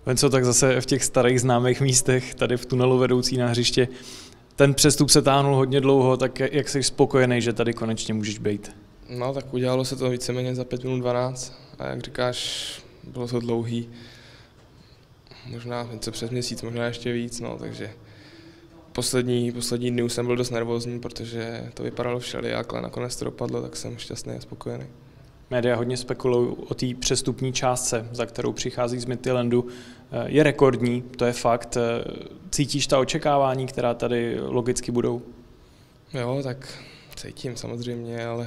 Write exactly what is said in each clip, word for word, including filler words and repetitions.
Venco, tak zase v těch starých známých místech, tady v tunelu vedoucí na hřiště, ten přestup se táhnul hodně dlouho, tak jak jsi spokojený, že tady konečně můžeš být? No tak udělalo se to víceméně za pět minut dvanáct a jak říkáš, bylo to dlouhý, možná něco přes měsíc, možná ještě víc, no, takže poslední, poslední dny už jsem byl dost nervózní, protože to vypadalo všelijak, ale nakonec to dopadlo, tak jsem šťastný a spokojený. Média hodně spekulují o té přestupní částce, za kterou přichází z Midtjyllandu. Je rekordní, to je fakt. Cítíš ta očekávání, která tady logicky budou? Jo, tak cítím samozřejmě, ale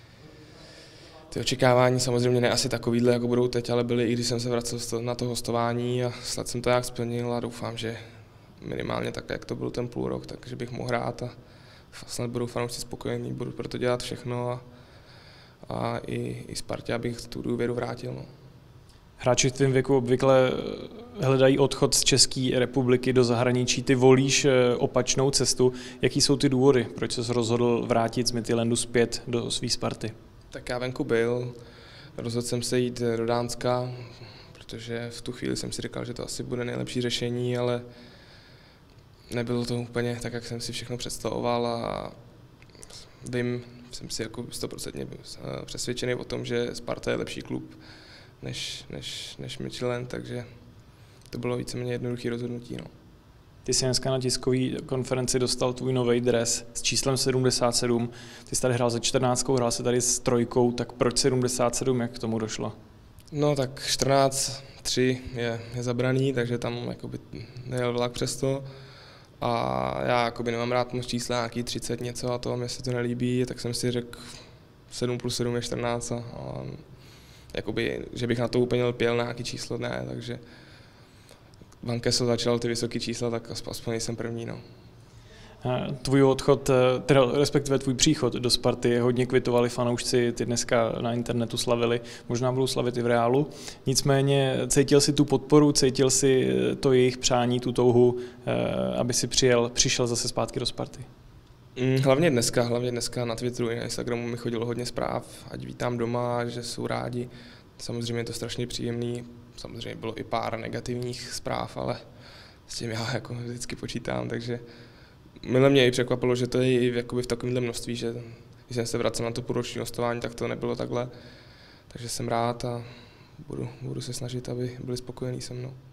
ty očekávání samozřejmě ne asi takovýhle, jako budou teď, ale byly i když jsem se vracel na to hostování a snad jsem to nějak splnil a doufám, že minimálně tak, jak to byl ten půl rok, takže bych mohl hrát a snad budou fanoušci spokojení, budu pro to dělat všechno a, a i, i Spartě, abych tu důvěru vrátil. No. Hráči v tvém věku obvykle hledají odchod z České republiky do zahraničí. Ty volíš opačnou cestu. Jaký jsou ty důvody, proč ses rozhodl vrátit z Midtjyllandu zpět do své Sparty? Tak já venku byl, rozhodl jsem se jít do Dánska, protože v tu chvíli jsem si říkal, že to asi bude nejlepší řešení, ale nebylo to úplně tak, jak jsem si všechno představoval a vím, jsem si jako stoprocentně přesvědčený o tom, že Sparta je lepší klub než, než, než Midtjylland, takže to bylo víceméně jednoduché rozhodnutí. No. Ty jsi dneska na tiskové konferenci dostal tvůj nový dres s číslem sedmdesát sedm. Ty jsi tady hrál se čtrnáctkou, hrál se tady s trojkou, tak proč sedmdesát sedm, jak k tomu došlo? No tak čtrnáct tři je, je zabraný, takže tam jakoby nejel vlak přesto. A já jakoby nemám rád moc čísla, nějaký třicet něco a to, mě se to nelíbí, tak jsem si řekl sedm plus sedm je čtrnáct a, a jakoby, že bych na to úplně lpěl na nějaký číslo, ne, takže Van Kessel začal ty vysoké čísla, tak aspoň jsem první. No. Tvůj odchod, teda respektive tvůj příchod do Sparty hodně kvitovali fanoušci, ty dneska na internetu slavili, možná budou slavit i v reálu. Nicméně cítil si tu podporu, cítil si to jejich přání, tu touhu, aby si přijel, přišel zase zpátky do Sparty? Hlavně dneska, hlavně dneska na Twitteru i na Instagramu mi chodilo hodně zpráv, ať vítám doma, že jsou rádi. Samozřejmě je to strašně příjemný, samozřejmě bylo i pár negativních zpráv, ale s tím já jako vždycky počítám, takže mile mě i překvapilo, že to je i jakoby v takovémhle množství, že když jsem se vracel na to půlroční hostování, tak to nebylo takhle, takže jsem rád a budu, budu se snažit, aby byli spokojení se mnou.